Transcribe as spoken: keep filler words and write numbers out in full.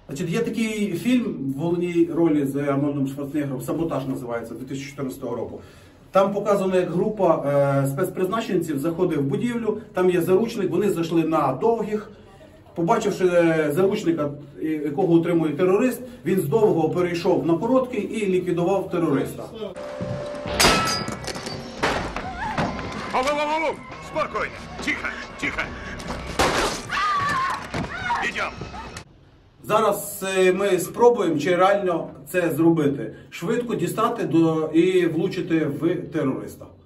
Значить, є такий фільм в головній ролі з Арнольдом Шварценеггером, «Саботаж» називається, дві тисячі чотирнадцятого року. Там показано, як група е, спецпризначенців заходить в будівлю, там є заручник, вони зайшли на довгих. Побачивши заручника, якого утримує терорист, він з довгого перейшов на короткий і ліквідував терориста. Алло-алло-алло! Спокойно! Тихо! Тихо! Ідем! Зараз ми спробуємо, чи реально це зробити. Швидко дістати до і влучити в терориста.